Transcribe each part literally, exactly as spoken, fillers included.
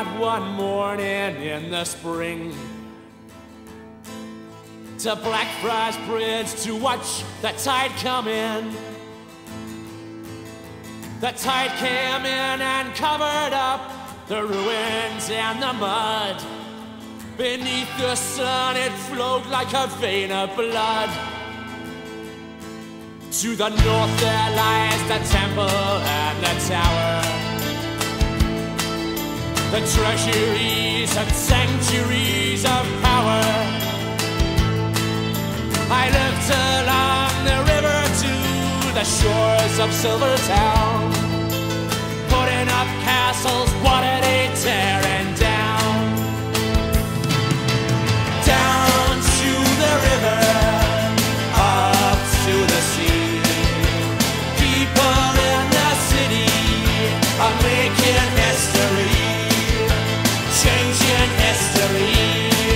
out one morning in the spring to Blackfriars Bridge to watch the tide come in. The tide came in and covered up the ruins and the mud. Beneath the sun it flowed like a vein of blood. To the north there lies the temple and the tower, the treasuries and sanctuaries of power. I looked along the river to the shores of Silver Town, putting up castles, what are they tearing down? Down to the river, up to the sea. People in the city are making history, changing history.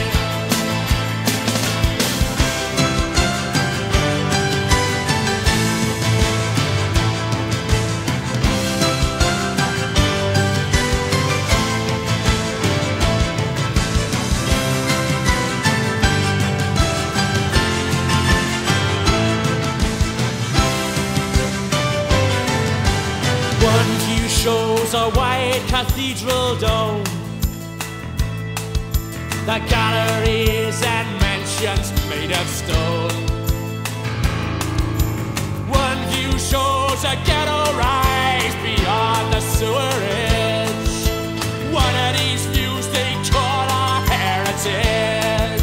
One view shows a white cathedral dome, the galleries and mansions made of stone. One view shows a ghetto rise beyond the sewerage. One of these views they call our heritage.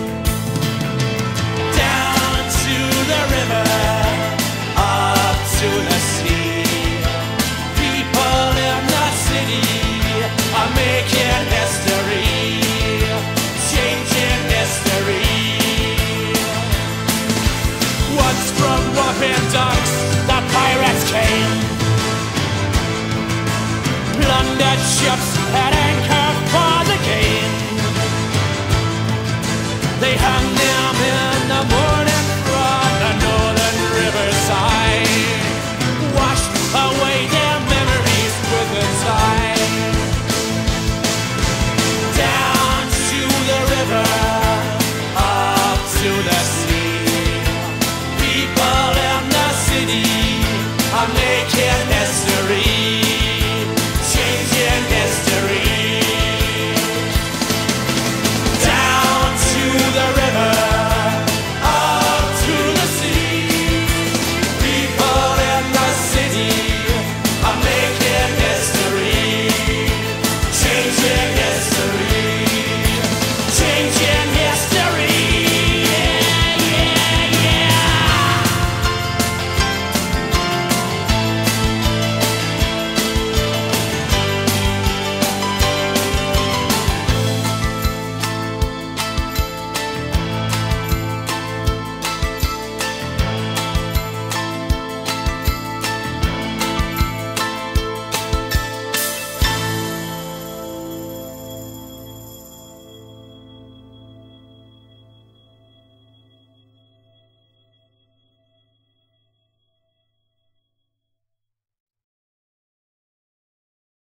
Down to the river, up to the sea. People in the city are making history, changing history. Once from whopping docks the pirates came, plundered ships at anchor for the game. They hung